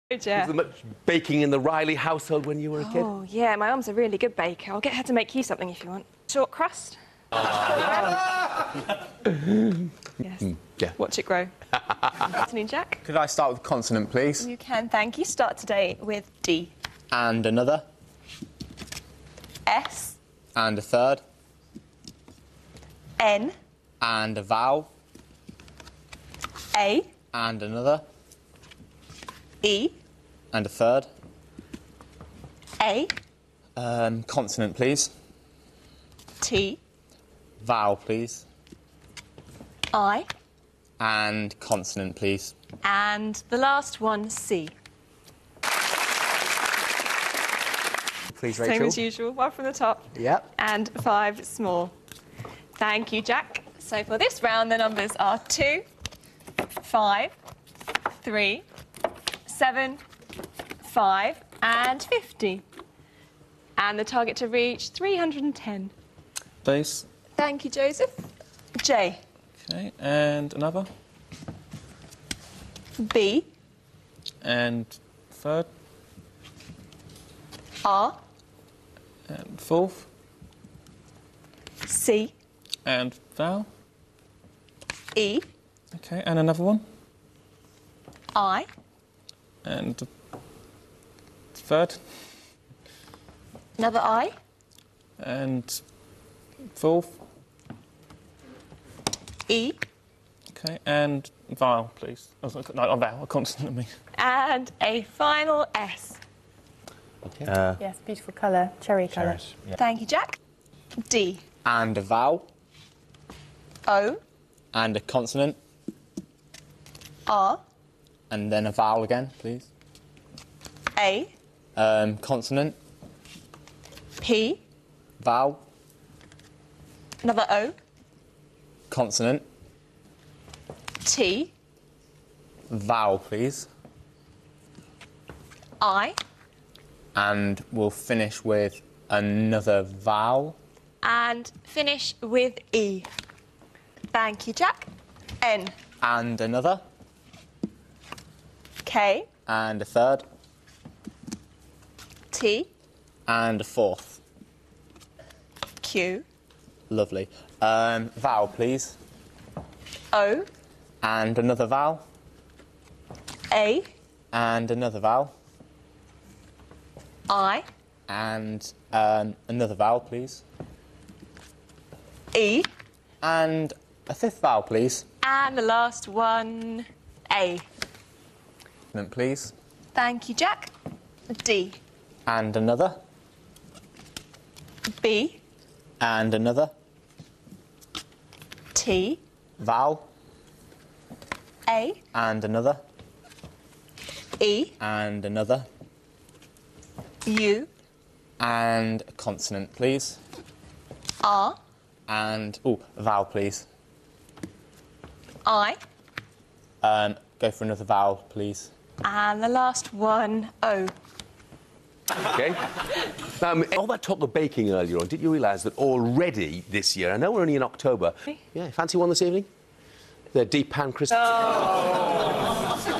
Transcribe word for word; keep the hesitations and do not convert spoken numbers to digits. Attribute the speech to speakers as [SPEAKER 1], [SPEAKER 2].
[SPEAKER 1] Yeah.
[SPEAKER 2] Was there much baking in the Riley household when you were a kid?
[SPEAKER 1] Oh, yeah, my mum's a really good baker. I'll get her to make you something if you want. Short crust? Yes.
[SPEAKER 2] Mm, yeah.
[SPEAKER 1] Watch it grow. Afternoon, Jack.
[SPEAKER 3] Could I start with consonant, please?
[SPEAKER 1] You can, thank you. Start today with D.
[SPEAKER 3] And another.
[SPEAKER 1] S.
[SPEAKER 3] And a third.
[SPEAKER 1] N.
[SPEAKER 3] And a vowel.
[SPEAKER 1] A.
[SPEAKER 3] And another.
[SPEAKER 1] E.
[SPEAKER 3] And a third.
[SPEAKER 1] A.
[SPEAKER 3] Um, consonant, please.
[SPEAKER 1] T.
[SPEAKER 3] Vowel, please.
[SPEAKER 1] I.
[SPEAKER 3] And consonant, please.
[SPEAKER 1] And the last one, C.
[SPEAKER 3] Please, Rachel.
[SPEAKER 1] Same as usual, one from the top.
[SPEAKER 3] Yep.
[SPEAKER 1] And five small. Thank you, Jack. So for this round, the numbers are two, five, three, seven, five, and fifty. And the target to reach, three hundred and ten.
[SPEAKER 4] Base.
[SPEAKER 1] Thank you, Joseph. J.
[SPEAKER 4] Okay, and another.
[SPEAKER 1] B.
[SPEAKER 4] And third.
[SPEAKER 1] R.
[SPEAKER 4] And fourth.
[SPEAKER 1] C.
[SPEAKER 4] And vowel.
[SPEAKER 1] E.
[SPEAKER 4] Okay, and another one.
[SPEAKER 1] I.
[SPEAKER 4] And the third.
[SPEAKER 1] Another I.
[SPEAKER 4] And fourth.
[SPEAKER 1] E.
[SPEAKER 4] Okay, and vowel, please. Oh, sorry, no, not vowel, a consonant, I mean.
[SPEAKER 1] And a final S.
[SPEAKER 2] Okay.
[SPEAKER 3] Uh,
[SPEAKER 5] Yes, beautiful colour, cherry colour.
[SPEAKER 3] yeah.
[SPEAKER 1] Thank you, Jack. D.
[SPEAKER 3] And a vowel.
[SPEAKER 1] O.
[SPEAKER 3] And a consonant.
[SPEAKER 1] R.
[SPEAKER 3] And then a vowel again, please.
[SPEAKER 1] A.
[SPEAKER 3] Um, consonant.
[SPEAKER 1] P.
[SPEAKER 3] Vowel.
[SPEAKER 1] Another O.
[SPEAKER 3] Consonant.
[SPEAKER 1] T.
[SPEAKER 3] Vowel, please.
[SPEAKER 1] I.
[SPEAKER 3] And we'll finish with another vowel.
[SPEAKER 1] And finish with E. Thank you, Jack. N.
[SPEAKER 3] And another.
[SPEAKER 1] K.
[SPEAKER 3] And a third.
[SPEAKER 1] T.
[SPEAKER 3] And a fourth.
[SPEAKER 1] Q.
[SPEAKER 3] Lovely. Um, vowel, please.
[SPEAKER 1] O.
[SPEAKER 3] And another vowel.
[SPEAKER 1] A.
[SPEAKER 3] And another vowel.
[SPEAKER 1] I.
[SPEAKER 3] And um, another vowel, please.
[SPEAKER 1] E.
[SPEAKER 3] And a fifth vowel, please.
[SPEAKER 1] And the last one, A.
[SPEAKER 3] Consonant, please.
[SPEAKER 1] Thank you, Jack. D.
[SPEAKER 3] And another.
[SPEAKER 1] B.
[SPEAKER 3] And another.
[SPEAKER 1] T.
[SPEAKER 3] Vowel.
[SPEAKER 1] A.
[SPEAKER 3] And another.
[SPEAKER 1] E.
[SPEAKER 3] And another.
[SPEAKER 1] U.
[SPEAKER 3] And a consonant, please.
[SPEAKER 1] R.
[SPEAKER 3] And, oh, a vowel, please.
[SPEAKER 1] I.
[SPEAKER 3] Um, go for another vowel, please.
[SPEAKER 1] And the last one, O.
[SPEAKER 2] Okay. Um, all that talk of baking earlier on, did you realise that already this year, I know we're only in October, yeah, fancy one this evening? The deep pan crisps. Oh.